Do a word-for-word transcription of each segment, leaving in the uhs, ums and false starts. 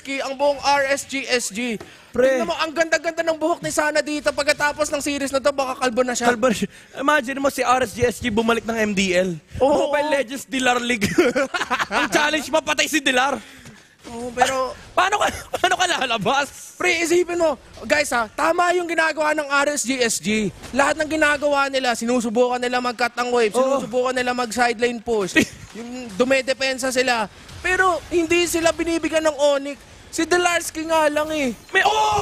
Delarsky ang buong R S G S G. Pre. Tingnan mo, ang ganda-ganda ng buhok ni Sana dito. Pagkatapos ng series na to, baka kalbo na siya. Kalbo na siya. Imagine mo si R S G S G bumalik ng M D L. Oo. Mobile Legends Dilar League. Ang challenge, mapatay si Dilar. Oo, pero... Paano ka, paano ka lalabas? Pre, isipin mo, guys ha, tama yung ginagawa ng R S G S G. Lahat ng ginagawa nila, sinusubukan nila mag-cut ang wave, Oo. sinusubukan nila mag-sideline push, yung dumedepensa sila. Pero hindi sila binibigyan ng Onyx. Si Delarsky nga lang eh. May,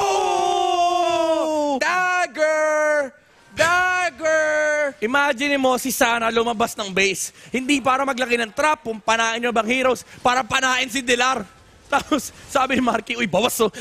oh! Dagger! Dagger! Imagine mo si Sana lumabas ng base. Hindi para maglaki ng trap, pumpanain nyo bang heroes, para panain si Dilar. Tapos sabi ni Marky, uy, bawas oh.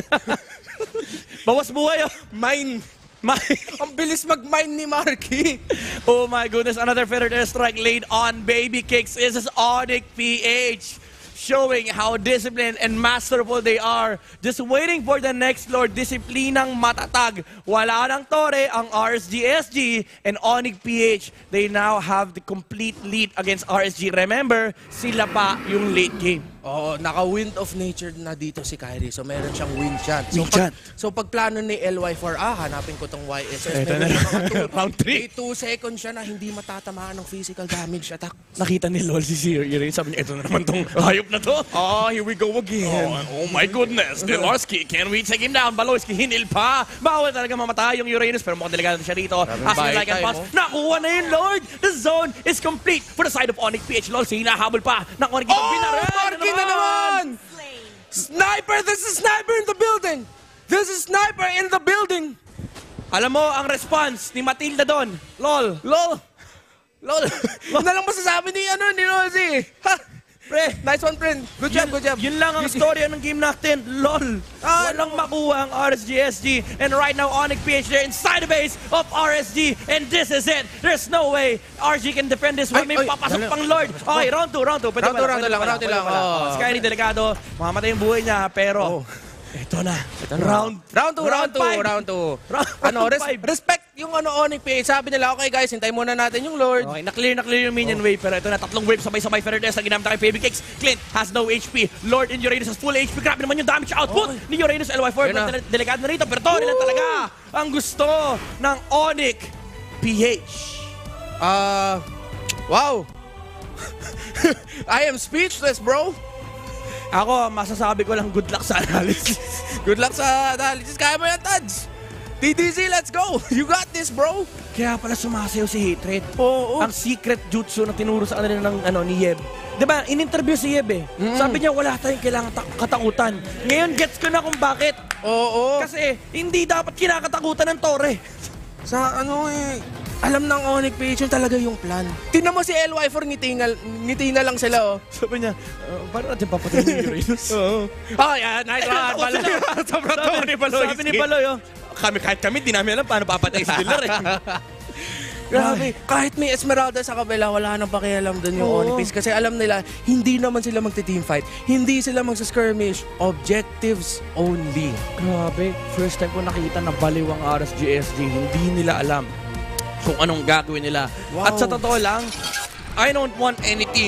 Bawas buhay oh. Mine. Mine. Ang bilis mag-mine ni Marky. Oh my goodness, another feather strike laid on Baby Kicks. This is Onyx P H. Showing how disciplined and masterful they are. Just waiting for the next Lord. Disiplinang matatag. Wala ng Torre ang R S G S G and Onyx P H. They now have the complete lead against R S G. Remember, sila pa yung late game. Oo, naka-wind of nature na dito si Kyrie. So, meron siyang wind chant. So, Wind pag, chant. so, pag plano ni L Y four, ah, hanapin ko tong Y S S. Ito na. Round three. May two seconds siya na hindi matatamaan ng physical damage attack. Nakita ni Lol si Siri. Sabi niya, ito na naman tong hayop na to. Oh, here we go again. Oh, oh my goodness. Delarsky, can we take him down? Baloyski, hinil pa. Bawal talaga mamatay yung Uranus, pero mukhang delikado siya rito. As you like and pass, nakuha na yun, Lord. The zone is complete for the side of Onyx P H. Lol, sinahabol pa ng Onyx. Oh, Marky na naman! Sniper! This is Sniper in the building! This is Sniper in the building! Alam mo, ang response ni Matilda doon, Lol. Lol! Lol! Lol na lang masasabi ni, ano, ni Rosie. Ha! Pre, nice one, friend. Good job, Yun, good job. Yun lang ang storya ng game natin. LOL. Ah, Walang makuha ang R S G S G. And right now, Onyx P H, they're inside the base of R S G. And this is it. There's no way R G can defend this one. Ay, May ay, papasok dali. pang Lord. Okay, round two, round two. Pwede Round pala, two, round pwede two lang, pala, round two pwede lang. pala. Oh. Oh, Skyly, delikado. Mamamatay yung buhay niya. Pero, Oh. ito na. Ito na. Round, Round two, round two, five. round two. Round Ano, res- five. respect yung ano, Onyx P H. Sabi nila, okay guys, hintay muna natin yung Lord. Okay, na-clear, na-clear yung minion wave. Pero ito na, tatlong wave, sabay-sabay. Feather Dance na ginamit kay Baby Kicks. Clint has no H P. Lord and Uranus has full H P. Grabe naman yung damage output ni Uranus L Y four. Yun na. Pero delikado na rito. Pero to, nila talaga ang gusto ng Onyx P H. Ah, wow. I am speechless, bro. Ako, masasabi ko lang good luck sa analysis. Good luck sa analysis. Kaya mo yan, Tads. T D Z, let's go. You got this, bro. Kaya pala sumasayaw si Hatred. Oo. Ang secret jutsu na tinuro sa kanila ng ano, ni Yeb. Diba, in-interview si Yeb eh. Mm. Sabi niya, wala tayong kailangan ta- katakutan. Ngayon, gets ko na kung bakit. Oo. Kasi, hindi dapat kinakatakutan ng Torre. Sa ano eh, alam ng Onyx P H yun talaga yung plan. Tingnan mo si L Y four, ngiti, nga, ngiti na lang sila, oh. Sabi niya, uh, paano natin papatayin yung Uranus? Oo. Oh, yeah, nice one, Baloy. Sobrang tawa ni Baloy. Sabi ni Baloy, oh, kami, kahit kami, di namin alam paano papatay si Dilar eh. Grabe, kahit may Esmeralda sa kabila, wala nang pakialam doon yung Oo. Onyx P H. Kasi alam nila, hindi naman sila magte-team fight. Hindi sila magsa-skirmish. Objectives only. Grabe, first time ko nakita na baliw ang R S G S G. Hindi nila alam kung anong gagawin nila. Wow. At sa totoo lang, I don't want any team